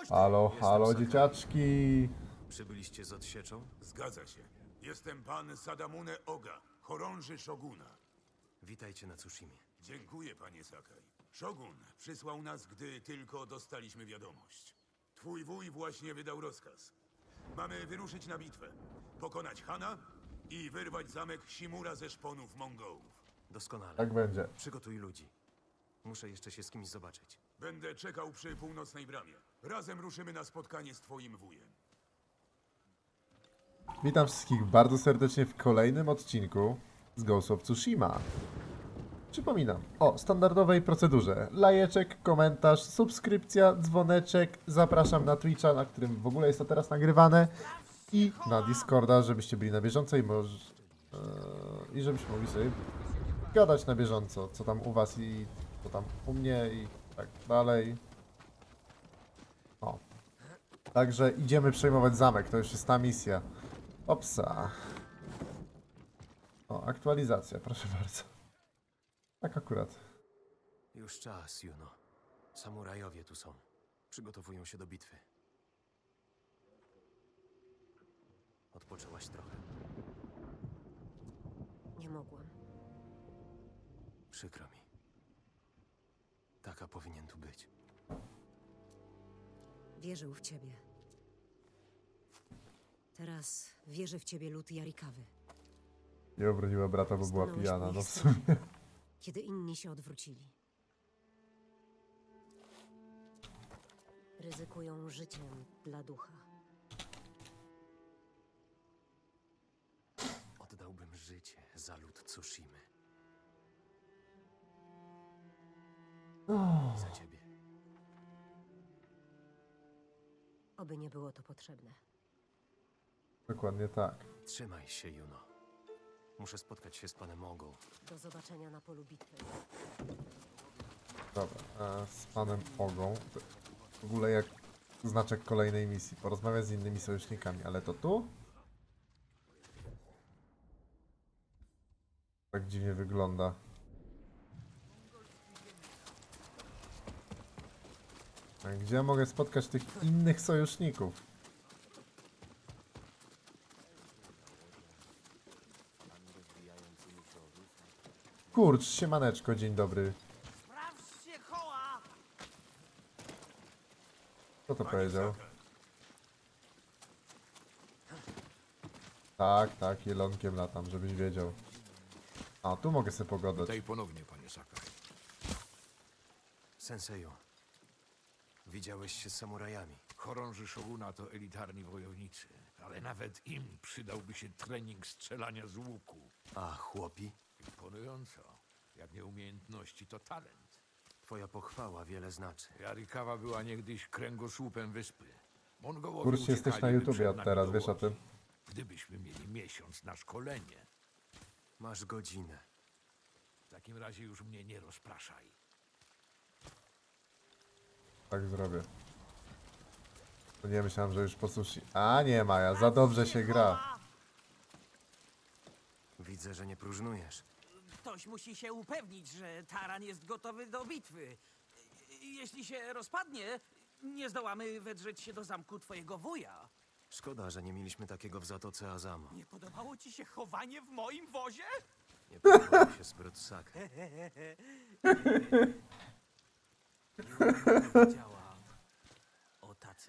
Halo, halo, Sakai. dzieciaczki. Przybyliście z odsieczą? Zgadza się. Jestem pan Sadamune Oga, chorąży Szoguna. Witajcie na Tsushimie. Dziękuję, panie Sakai. Szogun przysłał nas, gdy tylko dostaliśmy wiadomość. Twój wuj właśnie wydał rozkaz. Mamy wyruszyć na bitwę, pokonać Hana i wyrwać zamek Shimura ze szponów Mongołów. Doskonale. Tak będzie. Przygotuj ludzi. Muszę jeszcze się z kimś zobaczyć. Będę czekał przy północnej bramie. Razem ruszymy na spotkanie z twoim wujem. Witam wszystkich bardzo serdecznie w kolejnym odcinku z Ghost of Tsushima. Przypominam o standardowej procedurze. Lajeczek, komentarz, subskrypcja, dzwoneczek. Zapraszam na Twitcha, na którym w ogóle jest to teraz nagrywane. I na Discorda, żebyście byli na bieżąco i żebyśmy mogli sobie gadać na bieżąco, co tam u was i co tam u mnie i tak dalej. O. Także idziemy przejmować zamek, to już jest ta misja. Opsa. O, aktualizacja, proszę bardzo. Tak akurat. Już czas, Juno. Samurajowie tu są. Przygotowują się do bitwy. Odpoczęłaś trochę. Nie mogłam. Przykro mi. Taka powinien tu być. Wierzył w ciebie. Teraz wierzy w ciebie lud Jarikawy. Nie obraziła brata, bo była Stanąłeś pijana, po no ich w sumie. stronie, kiedy inni się odwrócili. Ryzykują życiem dla ducha. Oddałbym życie za lud Tsushimy. I za ciebie. Oby nie było to potrzebne. Dokładnie tak. Trzymaj się, Juno. Muszę spotkać się z panem Ogą. Do zobaczenia na polu bitwy. Dobra, z panem Ogą. To w ogóle jak znaczek kolejnej misji. Porozmawiać z innymi sojusznikami, ale to tu? Tak dziwnie wygląda. A gdzie ja mogę spotkać tych innych sojuszników? Kurcz, siemaneczko, dzień dobry. Kto to powiedział? Tak, jelonkiem latam, żebyś wiedział. A, tu mogę sobie pogadać. Witaj ponownie, panie Sakai. Senseju. Widziałeś się z samurajami. Chorąży Szoguna to elitarni wojownicy, ale nawet im przydałby się trening strzelania z łuku. A, chłopi? Imponująco. Jak nie umiejętności, to talent. Twoja pochwała wiele znaczy. Jarikawa była niegdyś kręgosłupem wyspy. Mongołowie Kurcz, jesteś na uciekaliby YouTubie przed od nami teraz, do wiesz o Łodzi. tym? Gdybyśmy mieli miesiąc na szkolenie, Masz godzinę. w takim razie już mnie nie rozpraszaj. Tak zrobię. To nie myślałem, że już po sushi. A nie, Maja, za dobrze się gra. Widzę, że nie próżnujesz. Ktoś musi się upewnić, że taran jest gotowy do bitwy. Jeśli się rozpadnie, nie zdołamy wedrzeć się do zamku twojego wuja. Szkoda, że nie mieliśmy takiego w Zatoce Azamo. Nie podobało ci się chowanie w moim wozie? Nie podobał mi się Sprot Saka. Powiedziała o tace.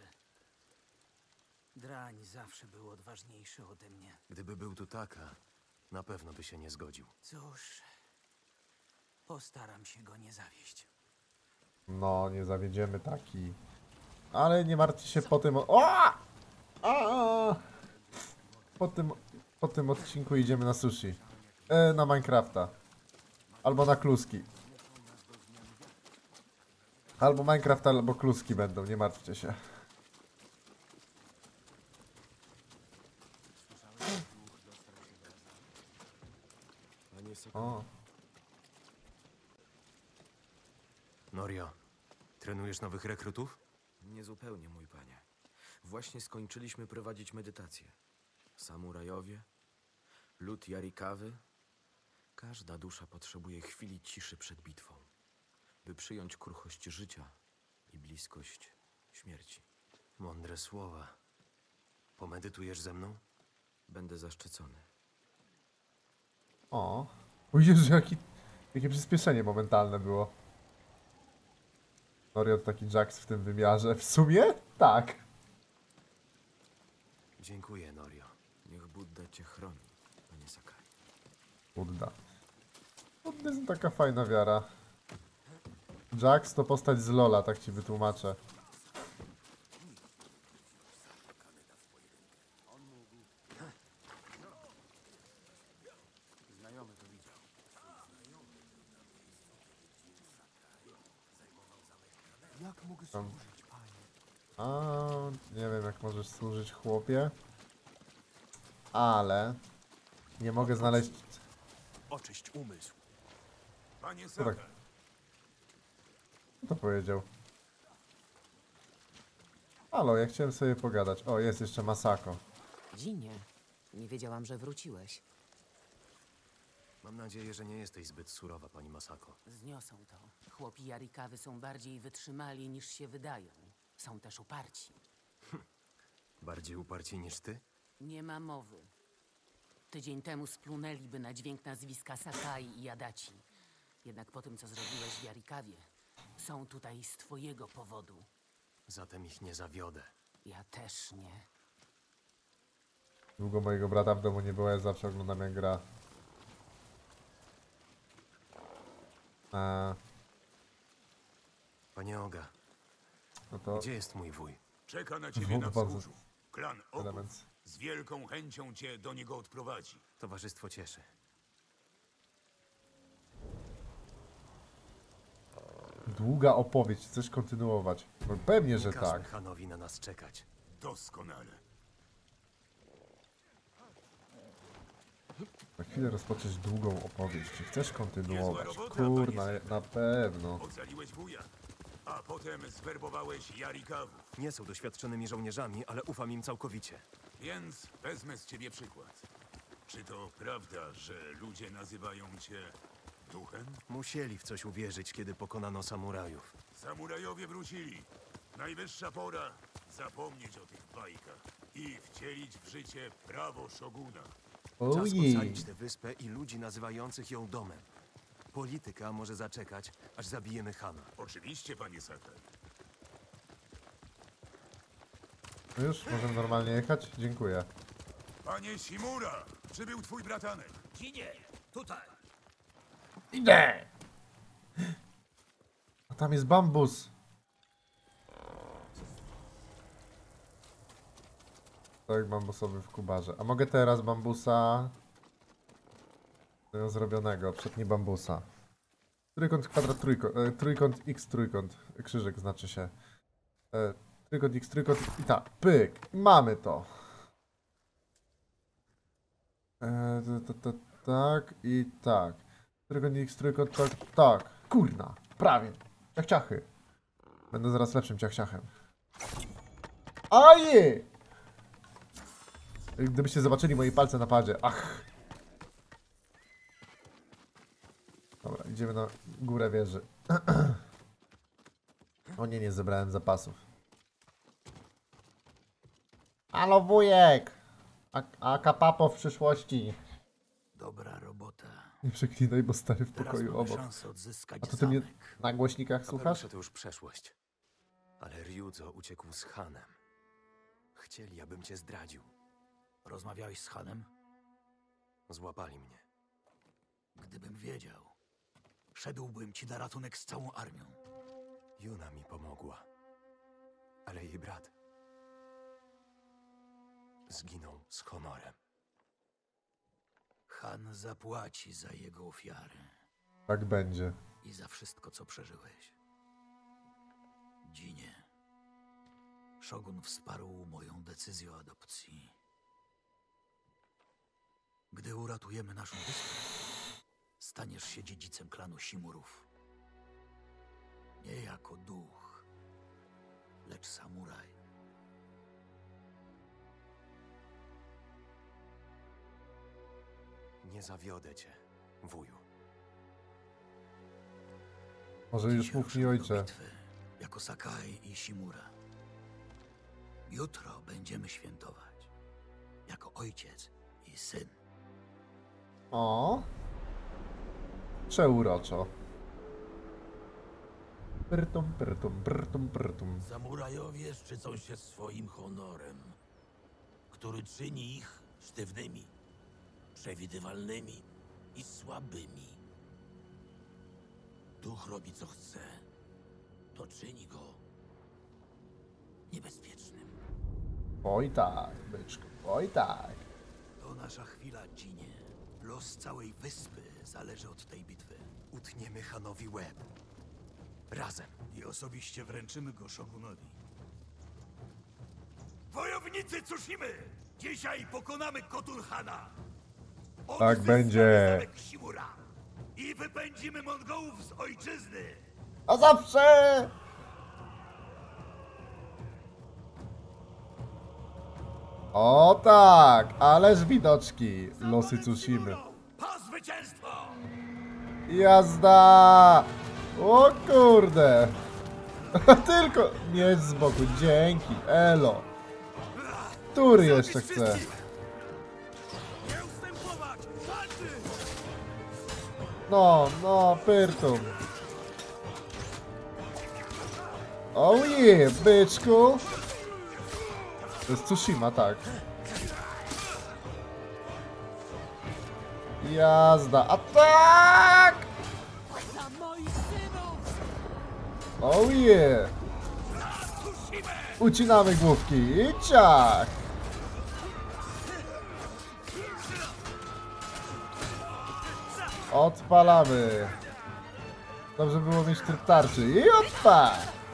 Drań zawsze był odważniejszy ode mnie. Gdyby był tu Taka, na pewno by się nie zgodził. Cóż, postaram się go nie zawieść. No, nie zawiedziemy taki. Ale nie martwcie się po tym... O! A! Po tym odcinku idziemy na sushi. Na Minecrafta. Albo na kluski. Albo Minecraft, albo kluski będą, nie martwcie się. O, Norio, trenujesz nowych rekrutów? Niezupełnie, mój panie. Właśnie skończyliśmy prowadzić medytację. Samurajowie, lud Jarikawy. Każda dusza potrzebuje chwili ciszy przed bitwą, by przyjąć kruchość życia i bliskość śmierci. Mądre słowa. Pomedytujesz ze mną? Będę zaszczycony. O Jezu, jakie przyspieszenie momentalne było. Norio to taki Jax w tym wymiarze. W sumie? Tak. Dziękuję, Norio. Niech Budda cię chroni, panie Sakai. Budda. Budda jest taka fajna wiara. Jax to postać z Lola, tak ci wytłumaczę. A, nie wiem jak możesz służyć, chłopie. Ale nie mogę znaleźć. Oczyść umysł. Panie Co tak? Sakai, Kto to powiedział? Halo, ja chciałem sobie pogadać. O, jest jeszcze Masako. Dzinie, nie wiedziałam, że wróciłeś. Mam nadzieję, że nie jesteś zbyt surowa, pani Masako. Zniosą to. Chłopi Jarikawy są bardziej wytrzymali niż się wydają. Są też uparci. Bardziej uparci niż ty? Nie ma mowy. Tydzień temu splunęliby na dźwięk nazwiska Sakai i Adachi. Jednak po tym, co zrobiłeś w Jarikawie, są tutaj z twojego powodu. Zatem ich nie zawiodę. Ja też nie. Długo mojego brata w domu nie było, ja zawsze oglądam jak gra. Panie Oga, No to gdzie jest mój wuj? czeka na ciebie na Bardzo- wzgórzu. Klan Ogów element. z wielką chęcią cię do niego odprowadzi. Towarzystwo cieszy. Długa opowieść, chcesz kontynuować? No pewnie, że Nie każmy tak. Hanowi na nas czekać. Doskonale. Na chwilę rozpocząć długą opowieść. Czy chcesz kontynuować? Niezła robota, Kurna, panie na pewno. Ocaliłeś wuja, a potem zwerbowałeś Jarikawów. Nie są doświadczonymi żołnierzami, ale ufam im całkowicie. Więc wezmę z ciebie przykład. Czy to prawda, że ludzie nazywają cię duchem? Musieli w coś uwierzyć, kiedy pokonano samurajów. Samurajowie wrócili. Najwyższa pora zapomnieć o tych bajkach i wcielić w życie prawo szoguna. Czas Ojej. ocalić tę wyspę i ludzi nazywających ją domem. Polityka może zaczekać, aż zabijemy Hana. Oczywiście, panie Sakai. No już, możemy normalnie jechać? Dziękuję. Panie Shimura, przybył twój bratanek. Dzinie, tutaj. Idę! A tam jest bambus. Tak, bambusowy w kubarze. A mogę teraz bambusa... Tego zrobionego, przednie bambusa. Trójkąt, kwadrat, trójkąt, x, trójkąt. Krzyżyk znaczy się. Trójkąt, x, trójkąt i tak. Pyk. Mamy to. Tak i tak. Trójkąt, x, trójkąt, tak, tak. Kurna. Prawie. Ciachciachy. Będę zaraz lepszym ciachciachem. Aje! Gdybyście zobaczyli moje palce na padzie. Ach. Dobra, idziemy na górę wieży. O nie, nie zebrałem zapasów. Halo wujek! A kapapo w przyszłości. Dobra robota. Nie przeklinaj, bo stary w Teraz pokoju mamy obok. szansę odzyskać A to ty mnie zamek. na głośnikach słuchasz? Kapelusze to już przeszłość. Ale Ryuzo uciekł z Hanem. Chcieli, abym cię zdradził. Rozmawiałeś z Hanem? Złapali mnie. Gdybym wiedział, szedłbym ci na ratunek z całą armią. Yuna mi pomogła. Ale jej brat zginął z honorem. Han zapłaci za jego ofiarę Tak będzie. i za wszystko, co przeżyłeś. Dzinie, Shogun wsparł moją decyzję o adopcji. Gdy uratujemy naszą wyspę, staniesz się dziedzicem klanu Shimurów. Nie jako duch, lecz samuraj. Nie zawiodę cię, wuju. Może już Dzisiaj mów mi ruszymy do ojcze. bitwy, jako Sakai i Shimura. Jutro będziemy świętować. Jako ojciec i syn. O. Przeuroczo. Prtum, prtum, prtum, prtum. Samurajowie szczycą się swoim honorem, który czyni ich sztywnymi, przewidywalnymi i słabymi. Duch robi co chce. To czyni go niebezpiecznym. Oj tak, byczku, oj tak. To nasza chwila, Dżinie. Los całej wyspy zależy od tej bitwy. Utniemy Hanowi łeb. Razem. I osobiście wręczymy go Shogunowi. Wojownicy Tsushimy! Dzisiaj pokonamy Khotun Hana! Tak będzie. Zamek Shimura i wypędzimy Mongołów z ojczyzny! A zawsze! O tak, ależ widoczki. Losy Tsushimy. Po zwycięstwo! Jazda! O kurde! Tylko miecz z boku, dzięki, elo. Który jeszcze chce? Nie ustępować! Walczy! No, no, pyrtum. Oh yeah, byczku. To jest Tsushima, tak. Jazda, atak! Oh yeah! Ucinamy główki i ciach! Odpalamy! Dobrze było mieć tryb tarczy i opa!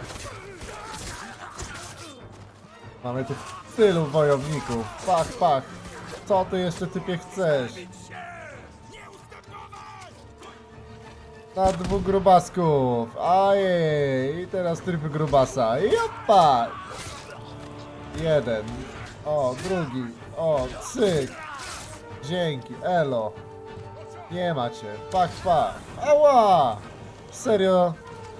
Mamy tu tylu wojowników. Pach, pach! Co ty jeszcze typie chcesz? Na dwóch grubasków. Ajej. I teraz tryb grubasa. I opa! Jeden. O, drugi. O, cyk. Dzięki. Elo. Nie macie. Pach, pach. Ała! Serio?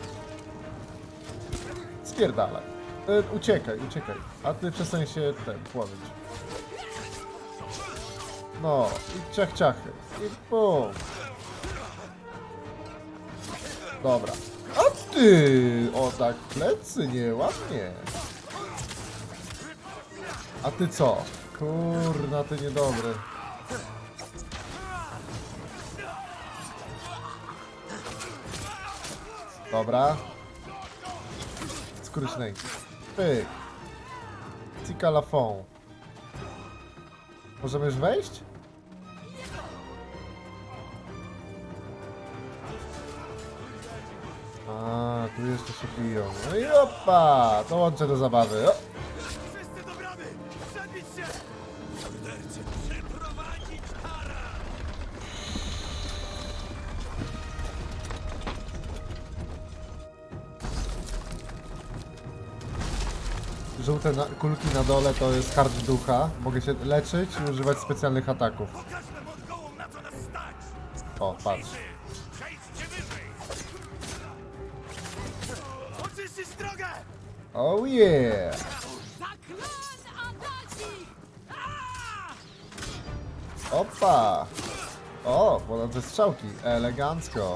Spierdalaj. Uciekaj, uciekaj. A ty przestań się płowić. No. I ciach, ciachy. I bum. Dobra. A ty! O tak, plecy, nieładnie. A ty co? Kurna, ty niedobry. Dobra. Skróćnej. Pyk. Cika la fond. Możemy już wejść? A, tu jeszcze się piją. No i opa! Dołączę do zabawy. O. Wszyscy do bramy! Przebić się! Mordercy, przeprowadzić Tara! Żółte kulki na dole to jest hard ducha. Mogę się leczyć i używać specjalnych ataków. Pokażmy Mongołom, na co nas stać! O, patrz. Przejdźcie wyżej! Oczyścić drogę! Oh yeah! Za klan Adachi! Opa! O, płonące strzałki. Elegancko.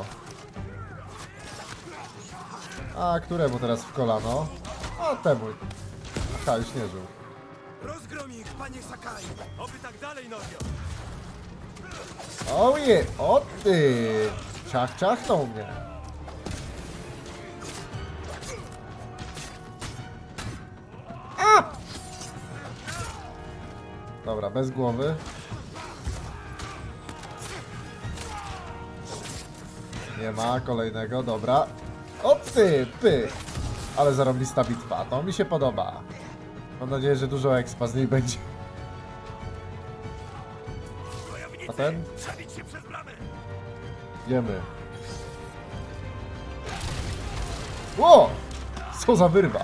A, któremu teraz w kolano? A, temu. Aha, już nie żył. Rozgrom ich, panie Sakai! Oby tak dalej, Nobio! Oh yeah! O ty! Ciach, ciachnął mnie. A! Dobra, bez głowy. Nie ma kolejnego, dobra. O ty, pyk! Ale zarąbista bitwa, to mi się podoba. Mam nadzieję, że dużo expa z niej będzie. A ten? Przebić się przez bramę! Jemy. Ło! Co za wyrwa.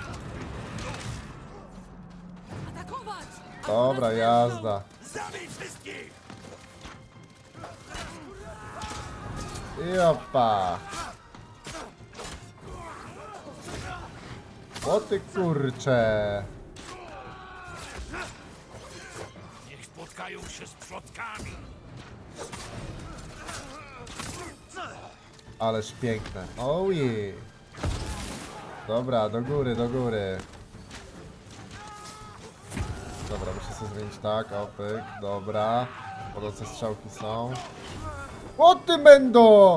Atakować! Dobra, jazda. Zabij wszystkich! I opa. O ty kurcze. spotkają się z przodkami. Ależ piękne. Ojej. Dobra, do góry, do góry. Dobra, muszę sobie zmienić tak, opyk, dobra. Podące strzałki są. O ty będą!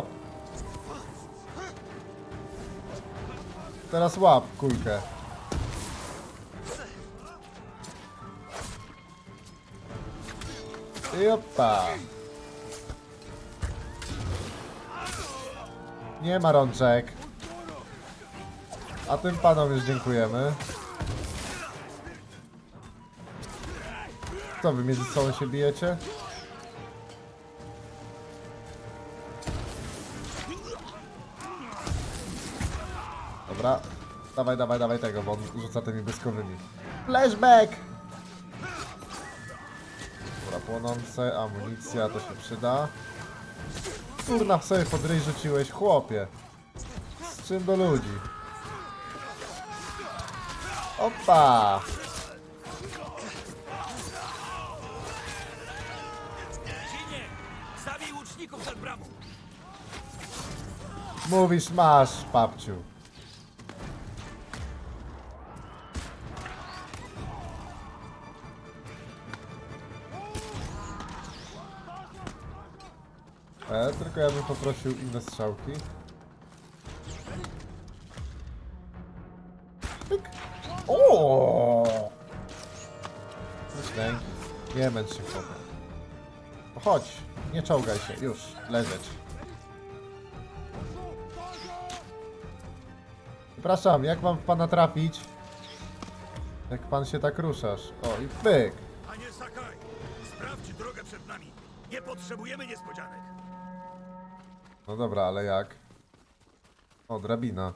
Teraz łap kulkę. I opa. Nie ma rączek. A tym panom już dziękujemy. Co wy między sobą się bijecie? Dobra. Dawaj, dawaj, dawaj tego, bo on rzuca tymi błyskowymi. Flashback! Dobra, płonące, amunicja, to się przyda. Kurna, sobie pod ryj rzuciłeś, chłopie. Z czym do ludzi? Opa! Dzinie, zabij łuczników przed bramą. Mówisz masz, papciu. Tylko ja bym poprosił inne strzałki. Pyk. O! Myślę. Nie męcz się, chłopie. Chodź, nie czołgaj się, już, leżeć. Przepraszam, jak mam w pana trafić? Jak pan się tak ruszasz? O, i pyk! Panie Sakai, sprawdź drogę przed nami. Nie potrzebujemy niespodzianek. No dobra, ale jak? O, drabina.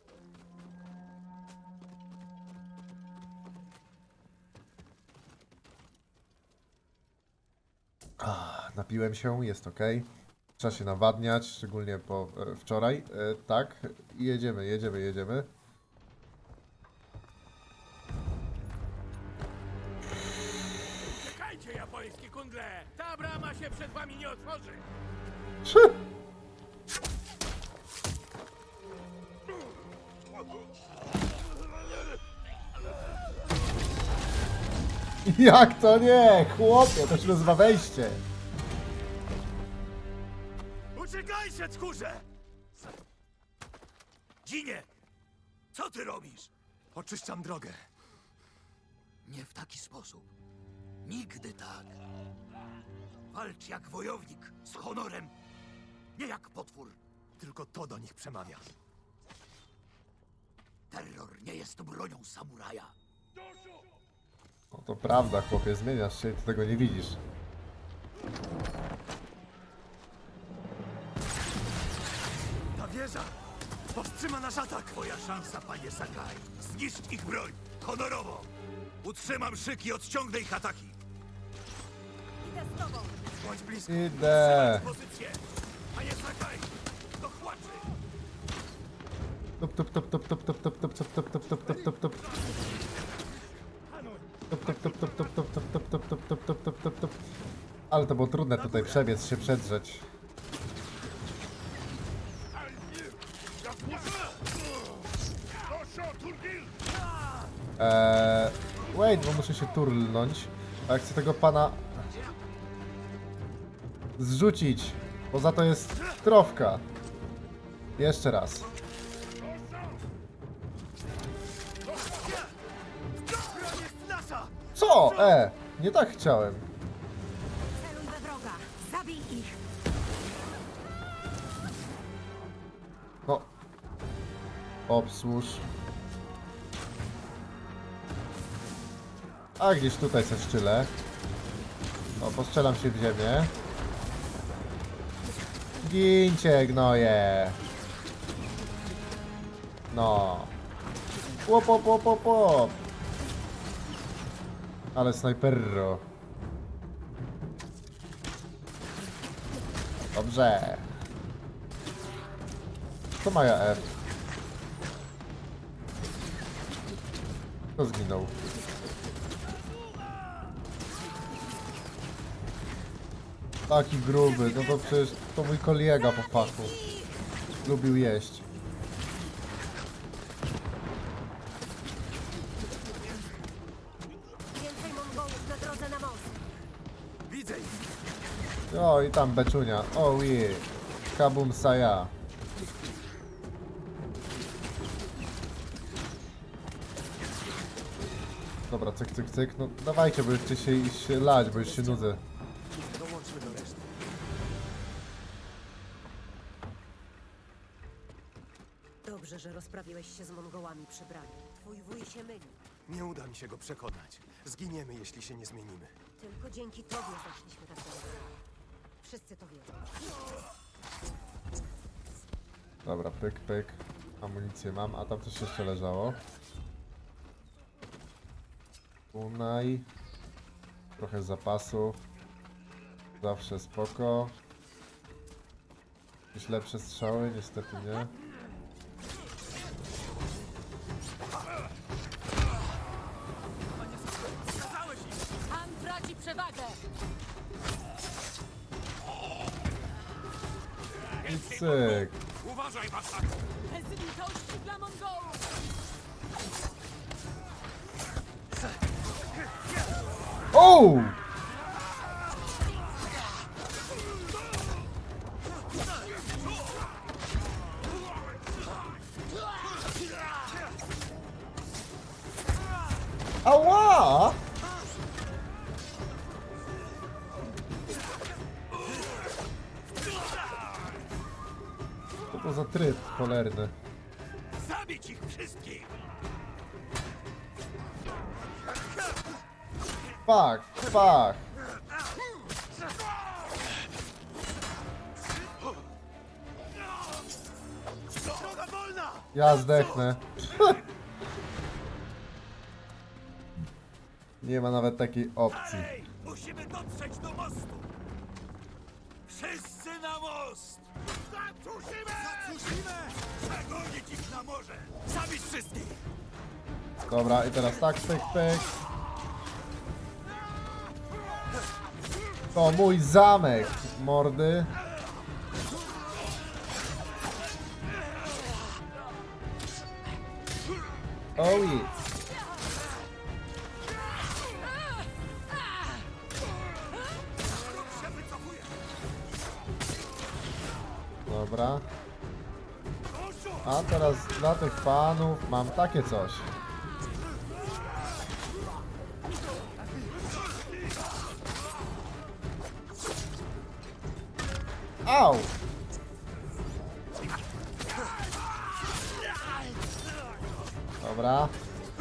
Napiłem się, jest ok. Trzeba się nawadniać, szczególnie po wczoraj. Tak, jedziemy, jedziemy, jedziemy. Czekajcie, japońskie kundle! Ta brama się przed wami nie otworzy! Jak to nie? Chłopie, to się nazywa wejście. Uciekajcie, tchórze! Dzinie! Co ty robisz? Oczyszczam drogę. Nie w taki sposób. Nigdy tak. Walcz jak wojownik, z honorem. Nie jak potwór. Tylko to do nich przemawia. Terror nie jest bronią samuraja. No to prawda, chłopie, zmieniasz się i ty tego nie widzisz. Ta wieża powstrzyma nasz atak. Twoja szansa, panie Sakai. Zniszcz ich broń. Honorowo. Utrzymam szyki, odciągnę ich ataki. Idę z tobą. Bądź blisko. Idę. Pozycję. Panie Sakai, do chłaczy. Tup, tup, tup, tup, tup, tup, tup, tup, tup, tup, tup, tup, tup, tup, tup. Tup, tup, tup, tup, tup, tup, tup, tup, tup, tup, tup, tup, tup, tup, tup. Ale to było trudne tutaj przebiec się, przedrzeć. Wait, bo muszę się turlnąć. A ja chcę tego pana zrzucić, bo za to jest trofka. Jeszcze raz. Co? Nie tak chciałem. Celuj we wroga. Zabij ich. No. Obsłuż. A gdzieś tutaj se szczyle. O, postrzelam się w ziemię. Gincie, gnoje. No. Łop, łop, łop, łop, łop. Ale snajperro. Dobrze. To Maja F. Kto zginął? Taki gruby, no to przecież to mój kolega po fachu. Lubił jeść. Więcej Mongołów na drodze na most. Widzę ich. O i tam beczunia. O je. Kabum Saya. Dobra, cyk, cyk, cyk. No dawajcie, bo już chcę się lać, bo już się nudzę. Dołączmy do reszty. Dobrze, że rozprawiłeś się z Mongołami przy bramie. Twój wuj się myli. Nie uda mi się go przekonać. Zginiemy, jeśli się nie zmienimy. Tylko dzięki tobie zaszliśmy tak daleko. Wszyscy to wiedzą. Dobra, pyk, pyk. Amunicję mam, a tam coś jeszcze leżało. Kunaj. Trochę zapasów. Zawsze spoko. Jakieś lepsze strzały? Niestety nie. Han traci przewagę! I cyk. Uważaj, Masako! Bez litości dla Mongołów! O! Ała! Co to za tryb cholerny? Zabić ich wszystkich! Fuck, fuck. Droga wolna! Ja zdechnę. Nie ma nawet takiej opcji. Dalej! Musimy dotrzeć do mostu! Wszyscy na most! Zatusimy! Zatusimy! Zagonić ich na morze! Zabić wszystkich! Dobra, i teraz tak, pyk, pyk. To mój zamek, mordy. Oh yeah. Się wycofuje! Dobra. A teraz dla tych panów mam takie coś. Au! Dobra.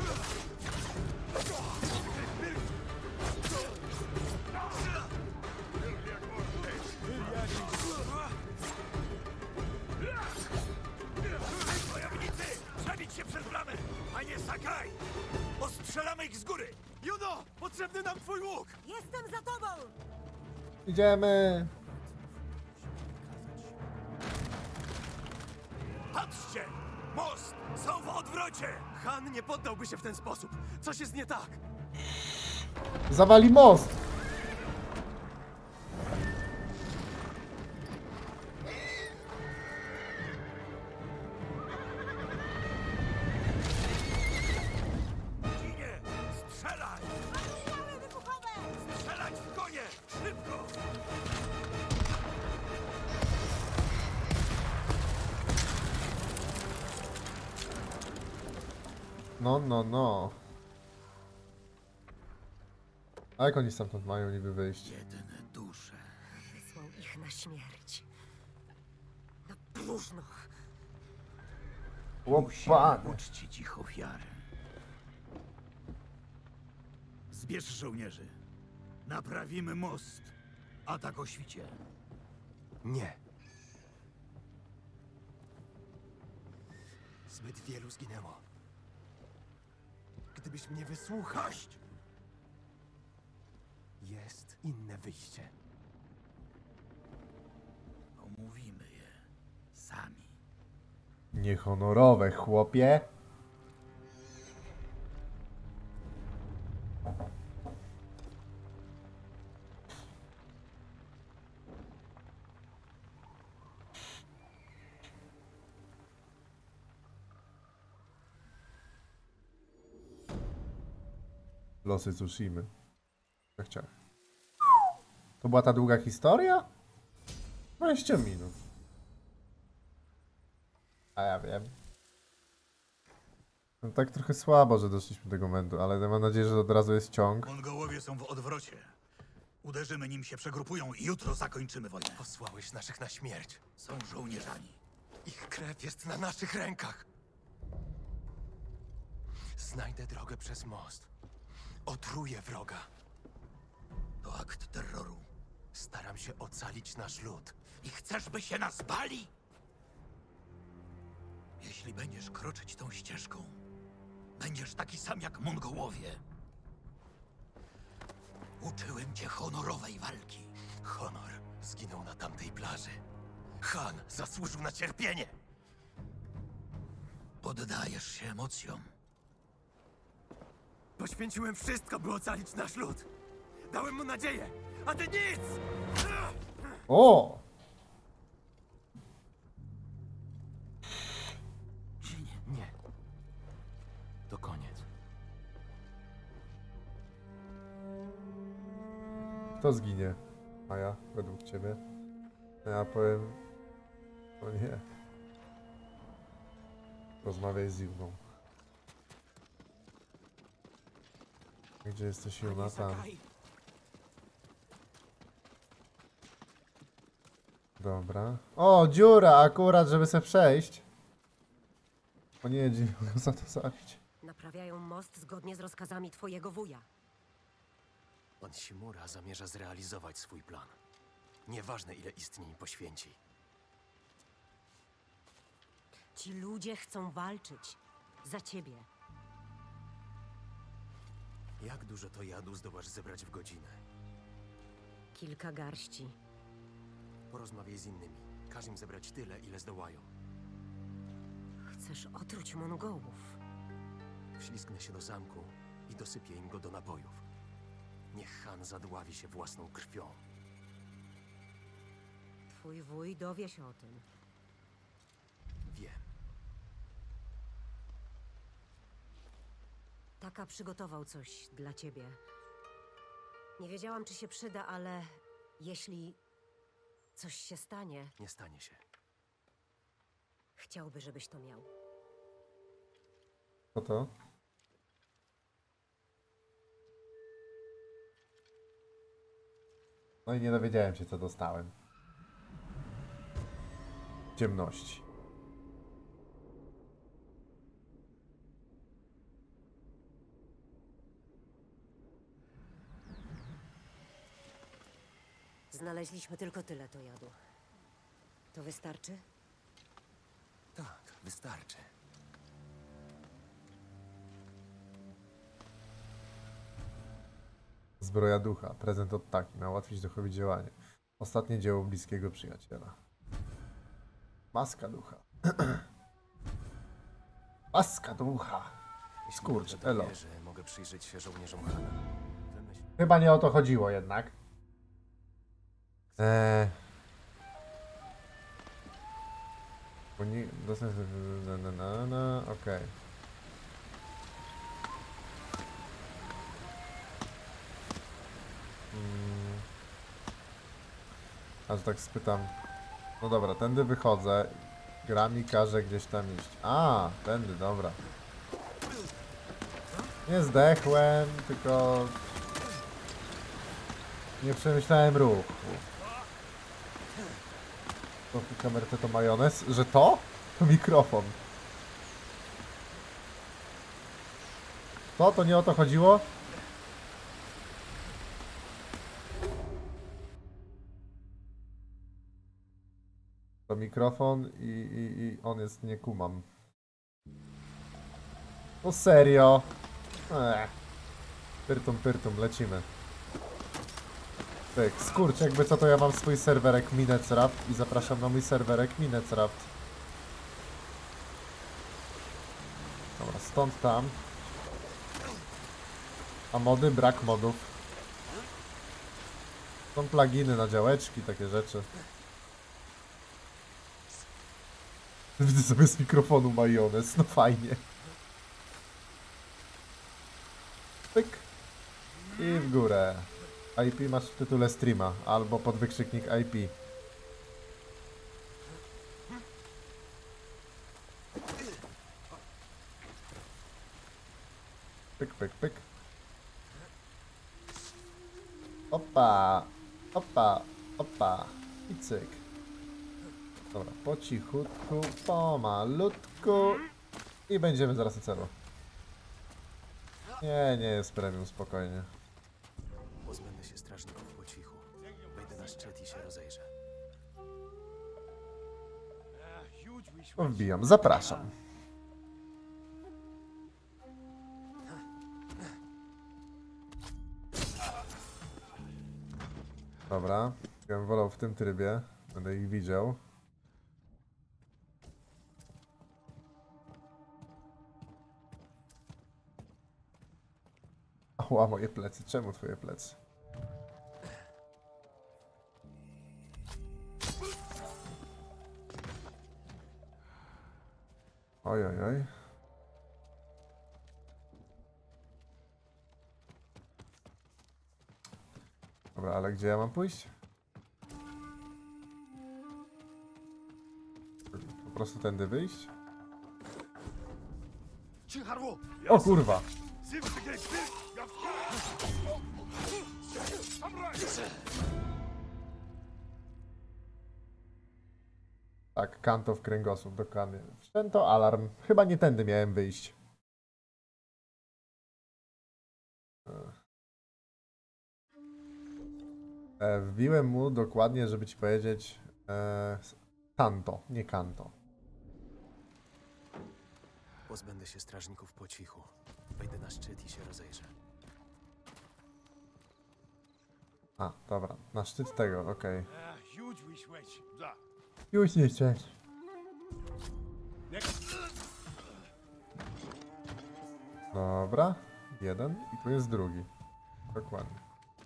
Wojownicy! Przebić się przez bramę! Panie Sakai! Ostrzelamy ich z góry! Juno! Potrzebny nam twój łuk! Jestem za tobą! Idziemy. Patrzcie! Most! Są w odwrocie! Han nie poddałby się w ten sposób! Coś jest nie tak! Zawali most. Ginie! Strzelaj! Strzelać w konie! Szybko! No, no, no. A jak oni stamtąd mają niby wyjść? Jedyne dusze. Wysłał ich na śmierć. Na próżno. Łopany. uczcić ich ofiary. Zbierz żołnierzy. Naprawimy most. Atak o świcie. Nie. Zbyt wielu zginęło. Gdybyś mnie wysłuchał... Jest inne wyjście. Omówimy je sami. Niehonorowe, chłopie. Losy Tsushimy. Tak chciałem. To była ta długa historia? 20 minut. A ja wiem. No tak trochę słabo, że doszliśmy do tego momentu, ale mam nadzieję, że od razu jest ciąg. Mongołowie są w odwrocie. Uderzymy, nim się przegrupują i jutro zakończymy wojnę. Posłałeś naszych na śmierć. Są żołnierzami. Ich krew jest na naszych rękach. Znajdę drogę przez most. Otruję wroga. To akt terroru. Staram się ocalić nasz lud. I chcesz, by się nas bali? Jeśli będziesz kroczyć tą ścieżką, będziesz taki sam jak Mongołowie. Uczyłem cię honorowej walki. Honor zginął na tamtej plaży. Han zasłużył na cierpienie. Poddajesz się emocjom. Poświęciłem wszystko, by ocalić nasz lud. Dałem mu nadzieję, a ty nic! O! Nie. To koniec. Kto zginie? Maja, według ciebie? Ja powiem... O nie. Rozmawiaj z Juną. Gdzie jesteś, Juna? Tam. Dobra. O, dziura akurat, żeby sobie przejść. O nie, nie mogę za to zabić. Naprawiają most zgodnie z rozkazami twojego wuja. Pan Shimura zamierza zrealizować swój plan. Nieważne, ile istnień poświęci. Ci ludzie chcą walczyć. Za ciebie. Jak dużo to jadu zdołasz zebrać w godzinę? Kilka garści. Porozmawiaj z innymi. Każ im zebrać tyle, ile zdołają. Chcesz otruć Mongołów. Wślizgnę się do zamku i dosypię im go do nabojów. Niech Han zadławi się własną krwią. Twój wuj dowie się o tym. Wiem. Taka przygotował coś dla ciebie. Nie wiedziałam, czy się przyda, ale jeśli coś się stanie, Nie stanie się. chciałby, żebyś to miał. Co to? No i nie dowiedziałem się, co dostałem. Ciemności. Znaleźliśmy tylko tyle to jadu. To wystarczy? Tak, wystarczy. Zbroja ducha. Prezent od Taki. Ma ułatwić duchowi działanie. Ostatnie dzieło bliskiego przyjaciela. Maska ducha. Maska ducha. Jeśli Skurcz, dobrze elo. dowierzę, mogę przyjrzeć się żołnierzom Hana. Wymyśl... Chyba nie o to chodziło jednak. Okej. Aż tak spytam. No dobra, tędy wychodzę. Gra mi każe gdzieś tam iść. A, tędy, dobra. Nie zdechłem, tylko... Nie przemyślałem ruchu. To kamerce to majonez? Że to? To mikrofon. To nie o to chodziło? To mikrofon i on jest, nie kumam. No serio? Pyrtum, lecimy. Tak, skurcz, jakby co to ja mam swój serwerek Minecraft i zapraszam na mój serwerek Minecraft. Dobra, stąd tam. A mody? Brak modów. Są pluginy na działeczki, takie rzeczy. Widzę sobie z mikrofonu majonez, no fajnie. Pyk. I w górę. IP masz w tytule streama, albo pod wykrzyknik IP. Pyk, pyk, pyk. Opa, opa, opa. I cyk. Dobra, po cichutku, pomalutku. I będziemy zaraz u celu. Nie, nie jest premium, spokojnie. Pozbędę się strażników po cichu. Wejdę na szczyt i się rozejrzę. Wbijam, zapraszam. Dobra, ja bym wolał w tym trybie. Będę ich widział. Ała, moje plecy. Czemu twoje plecy? Oj, oj, oj. Dobra, ale gdzie ja mam pójść? Po prostu tędy wyjść? O kurwa! Tak, kanto w kręgosłup, dokładnie. Wszczęto alarm. Chyba nie tędy miałem wyjść. Wbiłem mu dokładnie, żeby ci powiedzieć kanto, nie kanto. Pozbędę się strażników po cichu. Wejdę na szczyt i się rozejrzę. A, dobra, na szczyt tego, okej. Da. Już nie chcesz. Dobra, jeden i tu jest drugi. Dokładnie.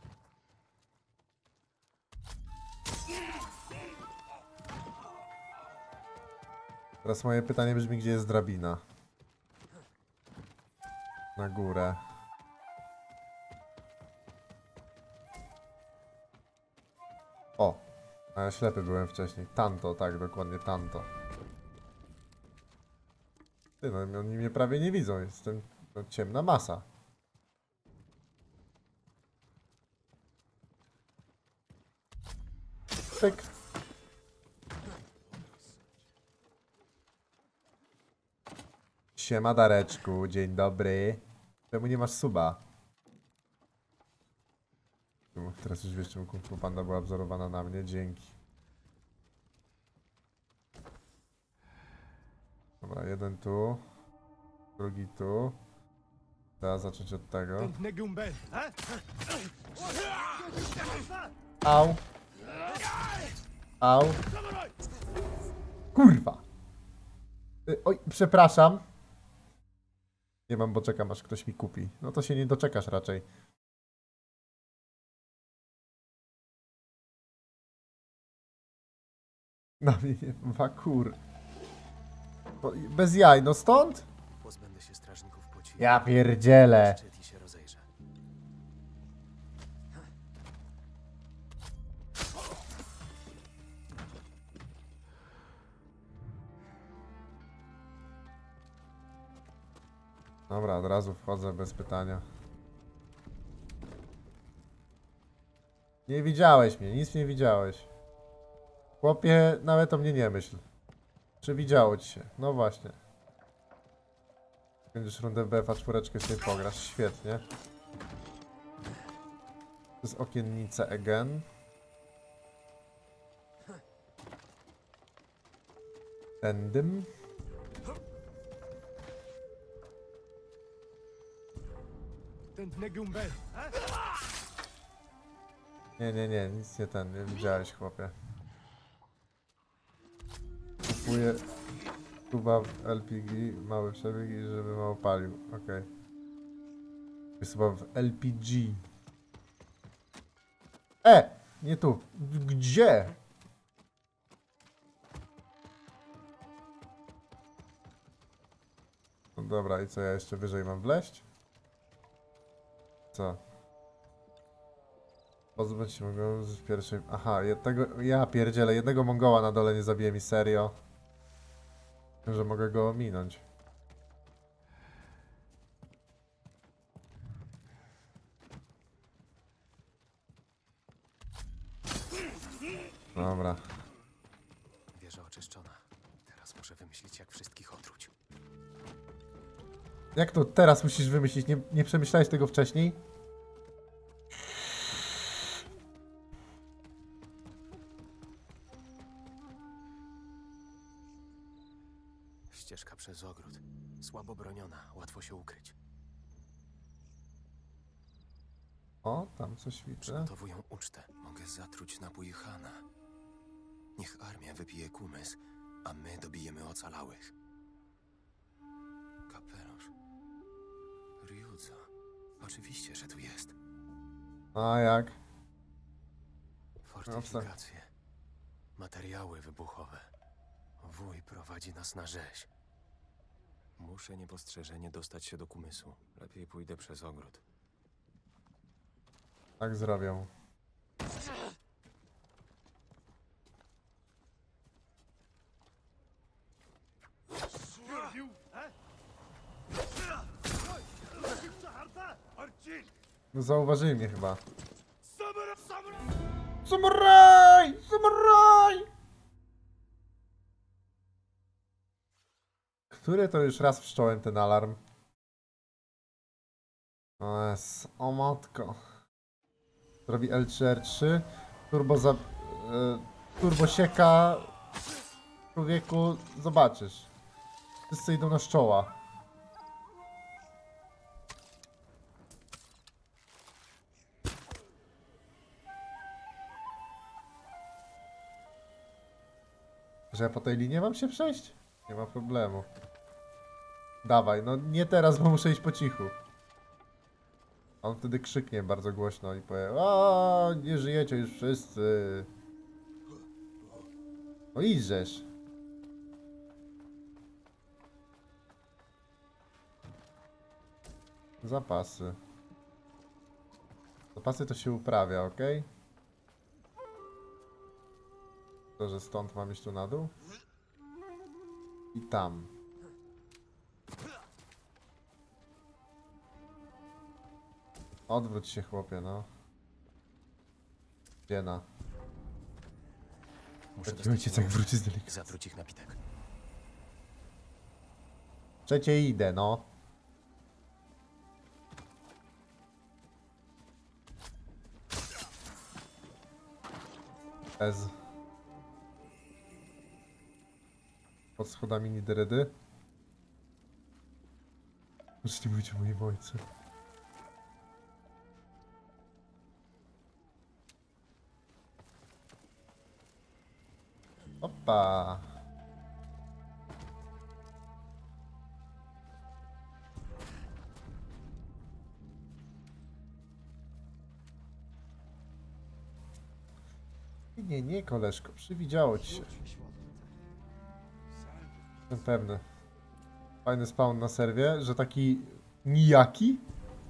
Teraz moje pytanie brzmi, gdzie jest drabina? Na górę. O! A ja ślepy byłem wcześniej. Tanto, tak, dokładnie tanto. Ty, no oni mnie prawie nie widzą. Jestem no, ciemna masa. Pyk. Siema Dareczku, dzień dobry. Czemu nie masz suba? Teraz już wiesz, czemu Kung Fu Panda była wzorowana na mnie, dzięki. Dobra, jeden tu, drugi tu. Trzeba zacząć od tego. Au. Au. Kurwa. Oj, przepraszam. Nie mam, bo czekam, aż ktoś mi kupi. No to się nie doczekasz raczej. Na mnie wakur. Bez jaj, no stąd? Pozbędę się strażników po cichu. Ja pierdzielę. Szczyt i się rozejrzę. Dobra, od razu wchodzę bez pytania. Nie widziałeś mnie, nic nie widziałeś. Chłopie, nawet o mnie nie myśl. Czy widziało ci się? No właśnie. Będziesz rundę BFA 4 sobie pograsz, świetnie. To jest okiennica again. Tędym. Nie, nic nie nie widziałeś, chłopie. Kupuję tuba w LPG, mały przebieg i żeby mało palił, okej. Jest chyba w LPG. Nie tu. Gdzie? No dobra, i co, ja jeszcze wyżej mam wleźć? Co? Pozbądź się mogą z pierwszej... Aha, ja pierdzielę, jednego Mongoła na dole nie zabije mi, serio. Że mogę go ominąć. Dobra. Wieża oczyszczona. Teraz muszę wymyślić, jak wszystkich otruć. Jak to teraz musisz wymyślić? Nie przemyślałeś tego wcześniej? Ścieżka przez ogród. Słabo broniona, łatwo się ukryć. O, tam coś widzę. Przygotowują ucztę. Mogę zatruć napój Hana. Niech armia wypije kumys, a my dobijemy ocalałych. Kapelusz. Ryuzo. Oczywiście, że tu jest. A jak? Fortyfikacje. Materiały wybuchowe. Wuj prowadzi nas na rzeź. Muszę niepostrzeżenie dostać się do kumysu. Lepiej pójdę przez ogród. Tak zrobią. No zauważyli mnie chyba. Samuraj! Samuraj! Który to już raz wszcząłem ten alarm? O matko. Robi L3R3. Turbo sieka. Człowieku, zobaczysz. Wszyscy idą na szczoła. Że ja po tej linii mam się przejść? Nie ma problemu. Dawaj, no nie teraz, bo muszę iść po cichu. On wtedy krzyknie bardzo głośno i powie: o, nie żyjecie już wszyscy. No idźżesz. Zapasy. Zapasy to się uprawia, ok? To, że stąd mam iść tu na dół? I tam. Odwróć się, chłopie, no. Dziena. Muszę Taki ojciec jak wróci z delikatnie. zatruć ich napitek. Trzecie idę, no. Ez. Pod schodami Nideredy. Proszę nie mówić o moim ojcu. Opa. Nie, koleżko, przywidziało ci się. Jestem pewny. Fajny spawn na serwie, że taki nijaki.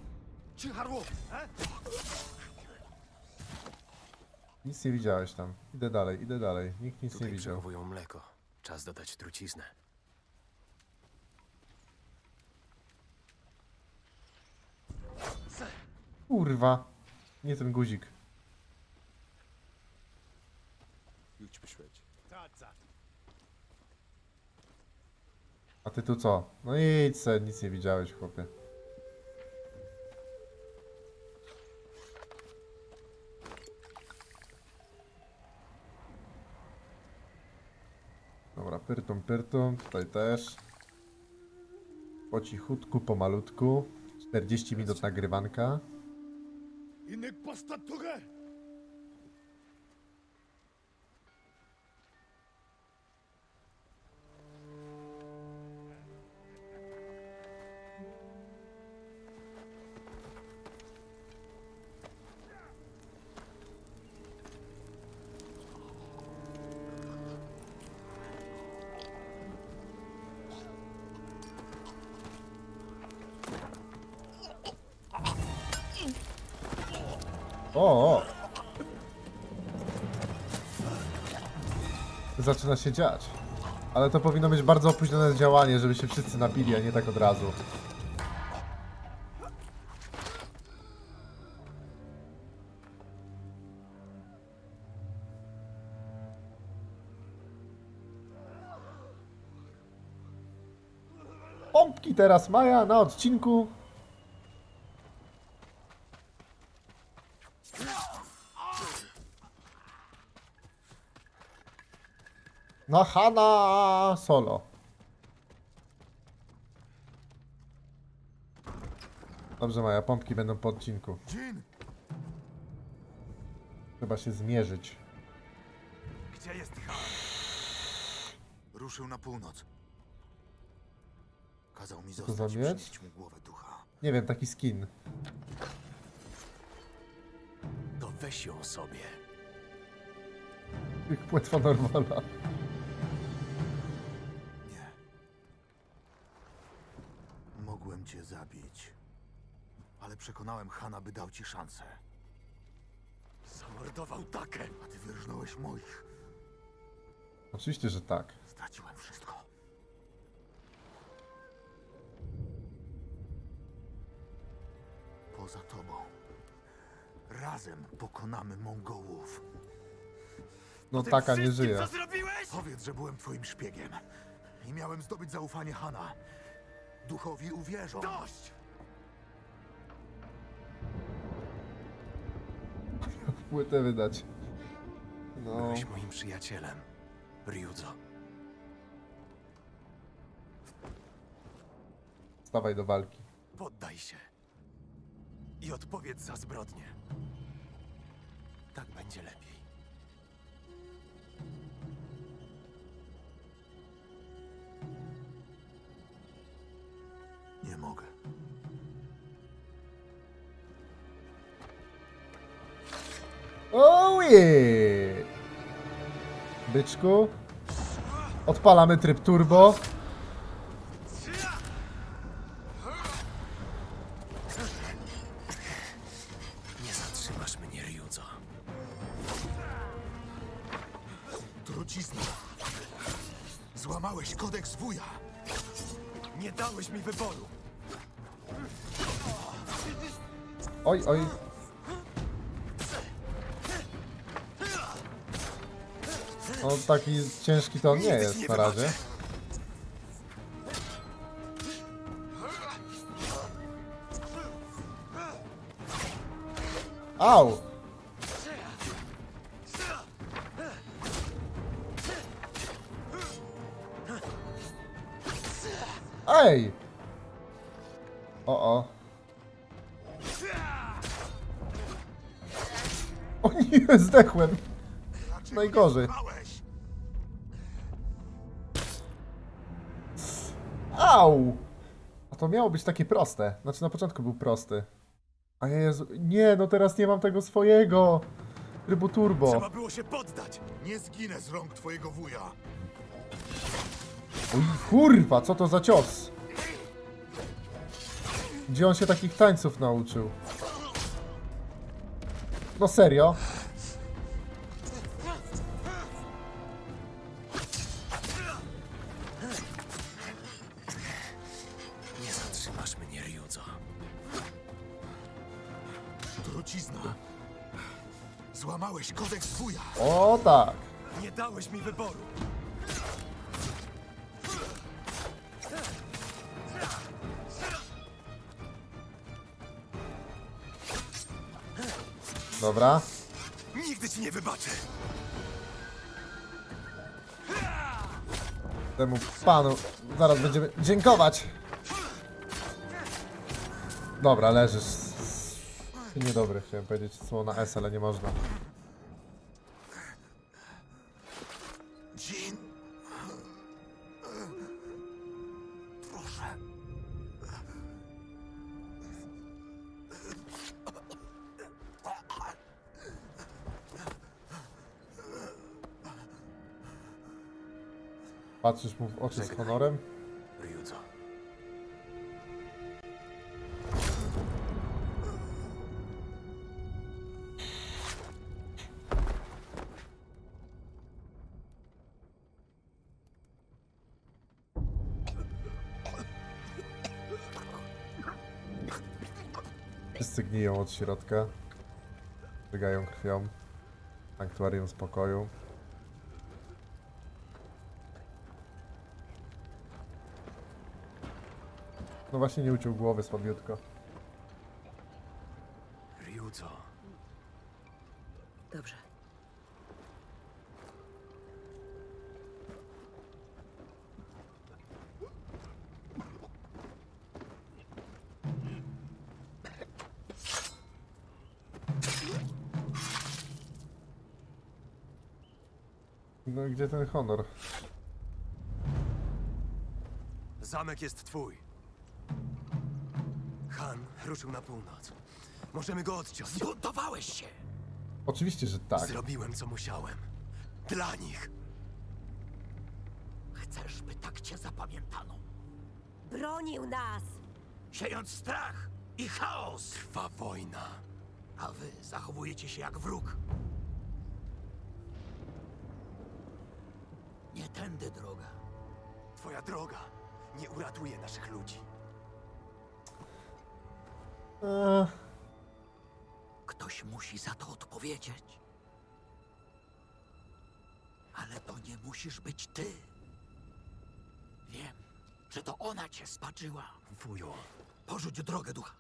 Nic nie widziałeś tam. Idę dalej. Nikt nic nie Tutaj widział. przechowują mleko. Czas dodać truciznę. Kurwa. Nie ten guzik. A ty tu co? No idź se, nic nie widziałeś, chłopie. Dobra, pyrtum, tutaj też. Po cichutku, pomalutku. 40 minut nagrywanka. O! zaczyna się dziać. Ale to powinno być bardzo opóźnione działanie, żeby się wszyscy napili, a nie tak od razu. Pompki teraz Maja na odcinku. Na Hana solo. Dobrze Maja, pompki będą po odcinku. Jin! Trzeba się zmierzyć. Gdzie jest Han? Ruszył na północ. Kazał mi za zostać, miecz? przynieść mu głowę ducha. Nie wiem, taki skin. To weź ją sobie. Jak płetwa Normala. Nie. Mogłem cię zabić. Ale przekonałem Hana, by dał ci szansę. Zamordował Takę, a ty wyrżnąłeś moich. Oczywiście, że tak. Straciłem wszystko. Poza tobą. Razem pokonamy Mongołów. No taka nie żyje. Co zrobiłeś? Powiedz, że byłem twoim szpiegiem. I miałem zdobyć zaufanie Hana. Duchowi uwierzą. Dość! Płytę wydać. No. Byłeś moim przyjacielem, Ryuzo. Stawaj do walki. Poddaj się. I odpowiedz za zbrodnię. Tak będzie lepiej. Nie mogę. Ojej! Byczku. Odpalamy tryb turbo. Nie zatrzymasz mnie, Ryuzo. Trucizna. Złamałeś kodeks wuja. Nie dałeś mi wyboru. Oj, oj. No taki ciężki to on nie jest na razie. Au! Ej! O. O nie, zdechłem. Najgorzej. Au! A to miało być takie proste. Znaczy na początku był prosty. A ja Jezu... Nie, no teraz nie mam tego swojego. Trybu turbo. Trzeba było się poddać. Nie zginę z rąk twojego wuja. Oj, kurwa, co to za cios? Gdzie on się takich tańców nauczył? No serio? Nie zatrzymasz mnie, Ryuzo. Trucizna. Złamałeś kodeks wuja. O tak. Nie dałeś mi wyboru. Dobra. Nigdy ci nie wybaczę. Temu panu zaraz będziemy dziękować. Dobra, leżysz. Niedobry, chciałem powiedzieć słowo na S, ale nie można. Jin. Proszę. Patrzysz mu w oczy z honorem? Ryuzo. Wszyscy gniją od środka. Żygają krwią. Sanktuarium spokoju. No właśnie nie uciął głowy słabiutko. Ryuzo. Dobrze. No i gdzie ten honor? Zamek jest twój. Han ruszył na północ. Możemy go odciąć. Zbuntowałeś się! Oczywiście, że tak. Zrobiłem, co musiałem. Dla nich. Chcesz, by tak cię zapamiętano, Bronił nas! siejąc strach i chaos, Trwa wojna. a wy zachowujecie się jak wróg. Nie tędy droga. Twoja droga nie uratuje naszych ludzi. Ktoś musi za to odpowiedzieć. Ale to nie musisz być ty. Wiem, że to ona cię spaczyła. Wuju, Porzuć drogę ducha.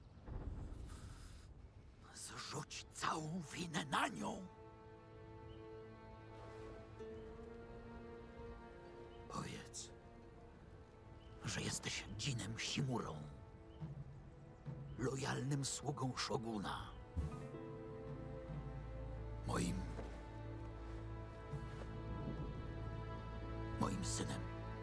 Zrzuć całą winę na nią. Powiedz, że jesteś Jinem Shimurą, lojalnym sługą szoguna. Moim synem.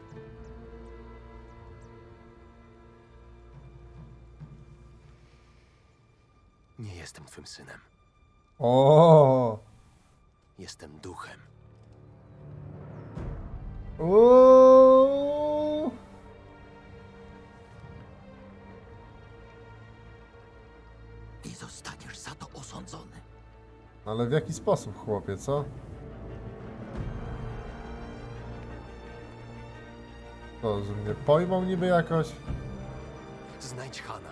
nie jestem twym synem. O! Jestem duchem. Uuu! I zostaniesz za to osądzony. Ale w jaki sposób, chłopie, co? To, że mnie pojmą niby jakoś? Znajdź Hana.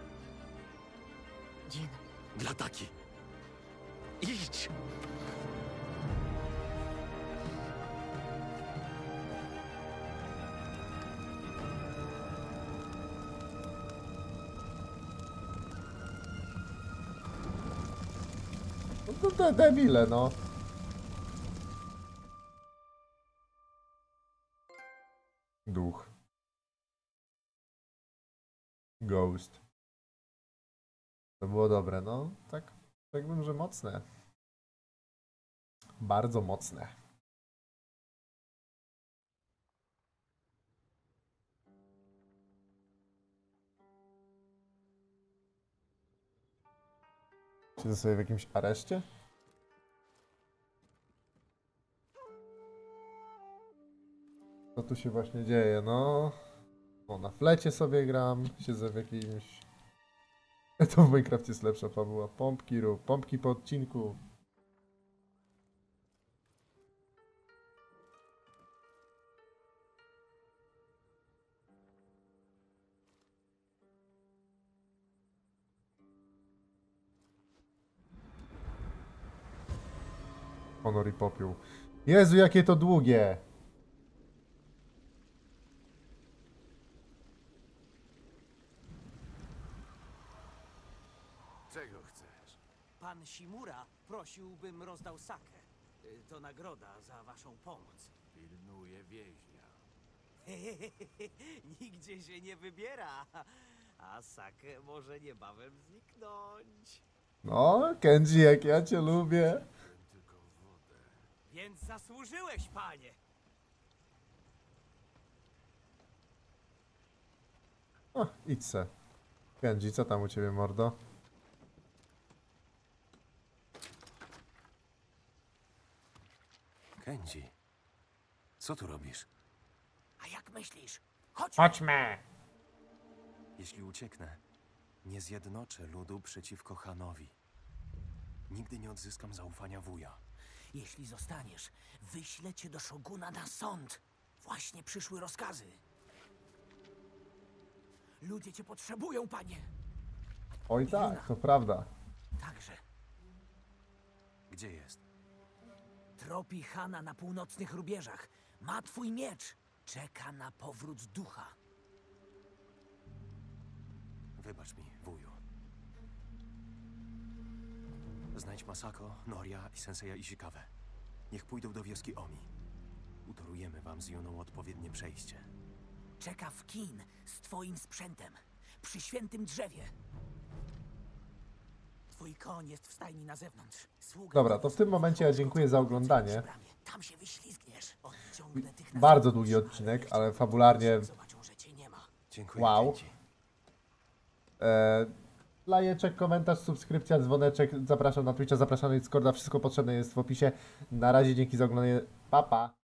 Jin, Dla Taki. Idź! No to te debile, no. Duch. Ghost. To było dobre, no. Tak, tak bym, że mocne. Bardzo mocne. Siedzę sobie w jakimś areszcie? Co tu się właśnie dzieje? No, o, na flecie sobie gram, siedzę w jakimś... To w Minecrafcie jest lepsza fabuła. Pompki rób, pompki po odcinku. Honor i popiół. Jezu, jakie to długie! Czego chcesz? Pan Shimura prosił, bym rozdał sakę. To nagroda za waszą pomoc. Pilnuję więźnia. Nigdzie się nie wybiera, a sakę może niebawem zniknąć. No, Kenji, jak ja cię lubię. Piłem tylko wodę. Więc zasłużyłeś, panie. O, idź se. Kenji, co tam u ciebie, mordo? Kenji, co tu robisz? A jak myślisz? Chodź. Chodźmy! Jeśli ucieknę, nie zjednoczę ludu przeciwko Hanowi. Nigdy nie odzyskam zaufania wuja. Jeśli zostaniesz, wyślę cię do szoguna na sąd. Właśnie przyszły rozkazy. Ludzie cię potrzebują, panie. Oj tak, to prawda. Także. Gdzie jest? Tropi Hana na północnych rubieżach. Ma twój miecz. Czeka na powrót ducha. Wybacz mi, wuju. Znajdź Masako, Noria i Senseja Ishikawe. Niech pójdą do wioski Omi. Utorujemy wam z Juną odpowiednie przejście. Czeka w kin z twoim sprzętem. Przy świętym drzewie. Twój koń jest w stajni na zewnątrz. Sługa Dobra, to w tym momencie ja dziękuję za oglądanie. Tam się wyślizgniesz. Odciągnę tych na Bardzo zewnątrz, długi odcinek, ale ale jeszcze fabularnie zobaczą, że cię nie ma. Dziękuję. Wow. Dzięki. Lajeczek, komentarz, subskrypcja, dzwoneczek. Zapraszam na Twitcha, zapraszam na Discorda. Wszystko potrzebne jest w opisie. Na razie, dzięki za oglądanie. Pa, pa.